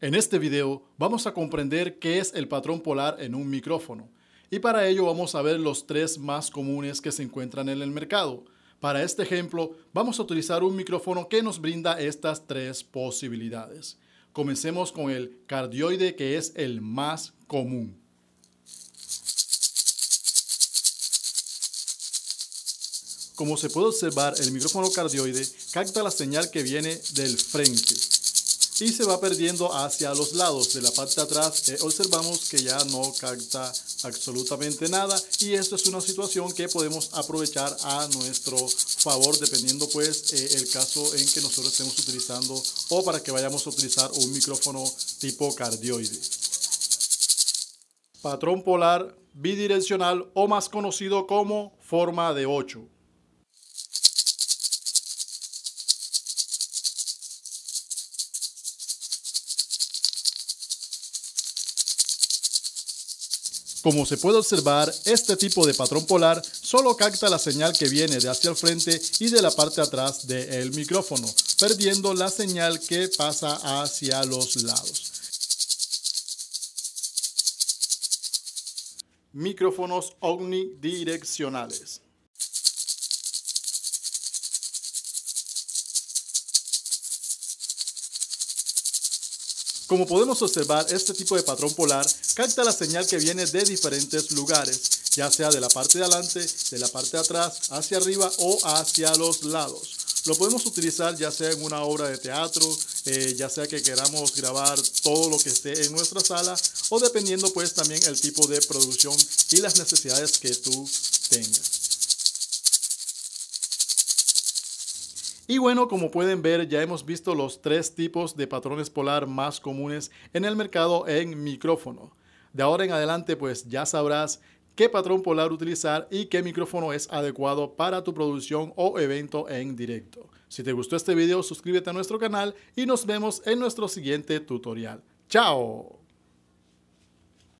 En este video vamos a comprender qué es el patrón polar en un micrófono y para ello vamos a ver los tres más comunes que se encuentran en el mercado. Para este ejemplo vamos a utilizar un micrófono que nos brinda estas tres posibilidades. Comencemos con el cardioide, que es el más común. Como se puede observar, el micrófono cardioide capta la señal que viene del frente y se va perdiendo hacia los lados. De la parte de atrás observamos que ya no capta absolutamente nada, y esto es una situación que podemos aprovechar a nuestro favor dependiendo pues el caso en que nosotros estemos utilizando o para que vayamos a utilizar un micrófono tipo cardioide. Patrón polar bidireccional, o más conocido como forma de 8. Como se puede observar, este tipo de patrón polar solo capta la señal que viene de hacia el frente y de la parte de atrás del micrófono, perdiendo la señal que pasa hacia los lados. Micrófonos omnidireccionales. Como podemos observar, este tipo de patrón polar capta la señal que viene de diferentes lugares, ya sea de la parte de adelante, de la parte de atrás, hacia arriba o hacia los lados. Lo podemos utilizar ya sea en una obra de teatro, ya sea que queramos grabar todo lo que esté en nuestra sala, o dependiendo pues también el tipo de producción y las necesidades que tú tengas. Y bueno, como pueden ver, ya hemos visto los tres tipos de patrones polar más comunes en el mercado en micrófono. De ahora en adelante pues ya sabrás qué patrón polar utilizar y qué micrófono es adecuado para tu producción o evento en directo. Si te gustó este video, suscríbete a nuestro canal y nos vemos en nuestro siguiente tutorial. ¡Chao!